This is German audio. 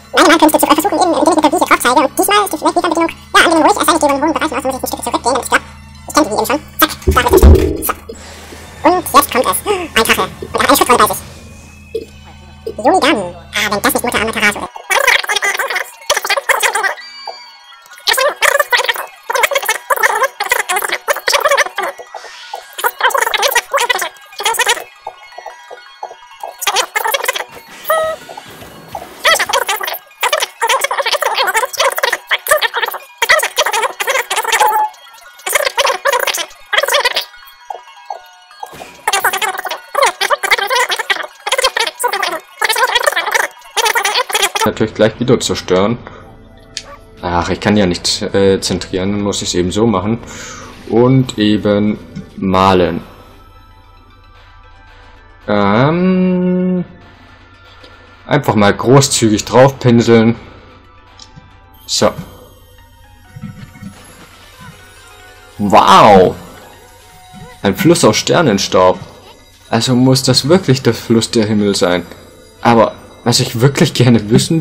meine Malkünste zu versuchen, indem ich die Papiere drauf zeige. Und diesmal ist die Wegwiederbedienung. Ja, Anwendung ruhig, erst wenn ich die hohen Bereichen aus, muss ich ein Stück zurückgehen, damit ich glaube, ich kenne die eben schon. Zack, da ist es. So. Und jetzt kommt es. Ein Kachel. Und eine Schutzrolle bei sich. Yonigami. Ah, wenn das nicht Mutter Amaterasu ist. Natürlich gleich wieder zerstören. Ach, ich kann ja nicht zentrieren, dann muss ich es eben so machen. Und eben malen. Einfach mal großzügig draufpinseln. So. Wow! Ein Fluss aus Sternenstaub. Also muss das wirklich der Fluss der Himmel sein. Aber was ich wirklich gerne wissen